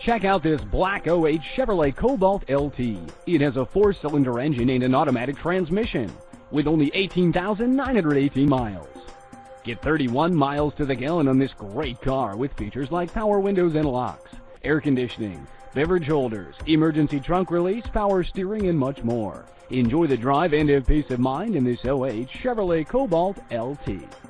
Check out this black '08 Chevrolet Cobalt LT. It has a 4-cylinder engine and an automatic transmission with only 18,918 miles. Get 31 miles to the gallon on this great car with features like power windows and locks, air conditioning, beverage holders, emergency trunk release, power steering, and much more. Enjoy the drive and have peace of mind in this '08 Chevrolet Cobalt LT.